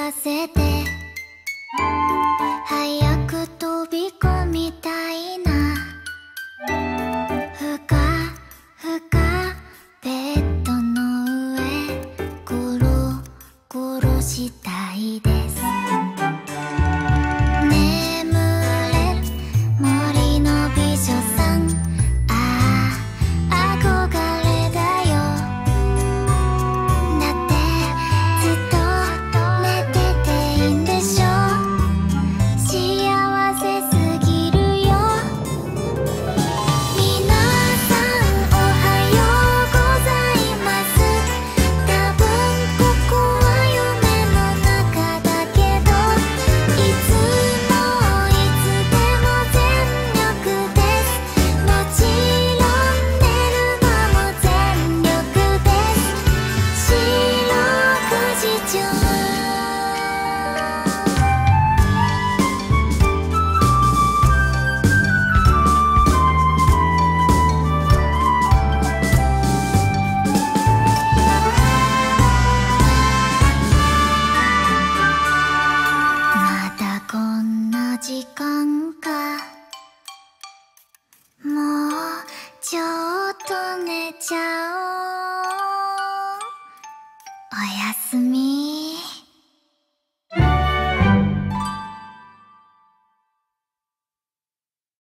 らせて早く飛び込みたいな。ふかふかベッドの上ゴロゴロしたいです。眠れ森の美女さん、ああ憧れだよ。だってずっと寝てていいんでしょ。幸せすぎるよ。皆さんおはようございます。多分ここは夢の中だけど、いつもいつでも全力です。もちろん寝るのも全力です。四六時中まだこんな時間か。もうちょっと寝ちゃおう。おやすみ。